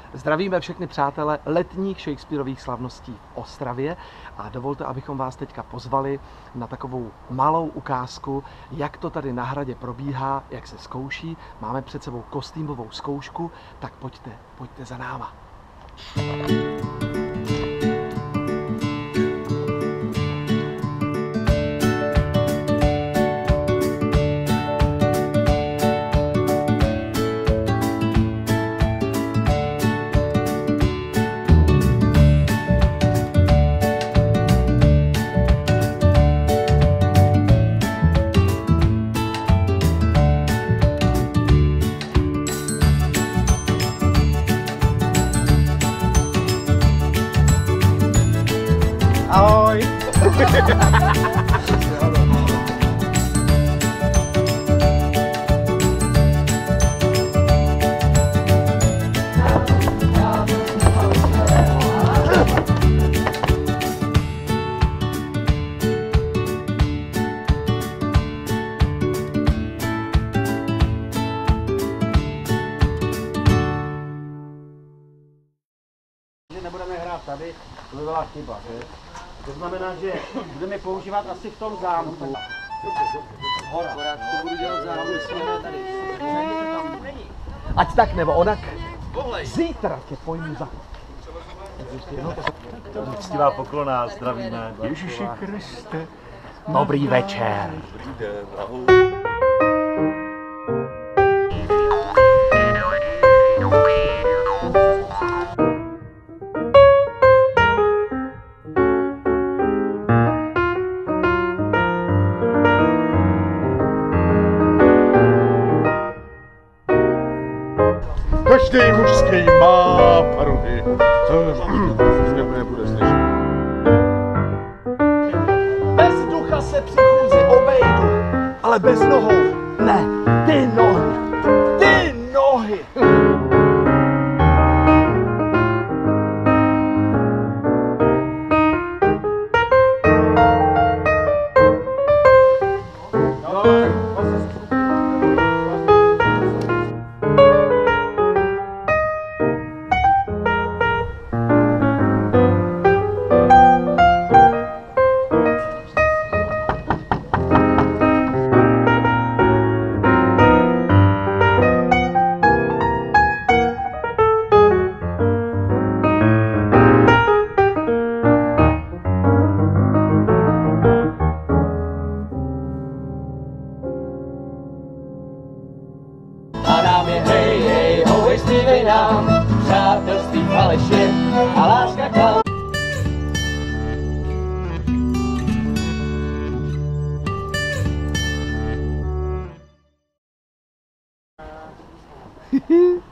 Zdravíme všechny přátele letních Shakespearových slavností v Ostravě a dovolte, abychom vás teďka pozvali na takovou malou ukázku, jak to tady na hradě probíhá, jak se zkouší. Máme před sebou kostýmovou zkoušku, tak pojďte za náma. Ahoj! Nebudeme hrát tady, to by byla chyba, že? To znamená, že budeme používat asi v tom zámku. Hora. To budu dělat zámku, jsme tady. Ať tak nebo onak, zítra tě pojmu za... Uctivá poklona, zdravíme. Ježíši Kriste. Dobrý večer. Dobrý den, ahoj. Každý mužský má paruhy. Nebude slyšet. Bez ducha se při chůzi obejdu, ale bez nohou ne. Ty nohy. Ty nohy. A nám je hej, hej, hoj, zpívej nám, přátelství faleše a láska klam. Hihi.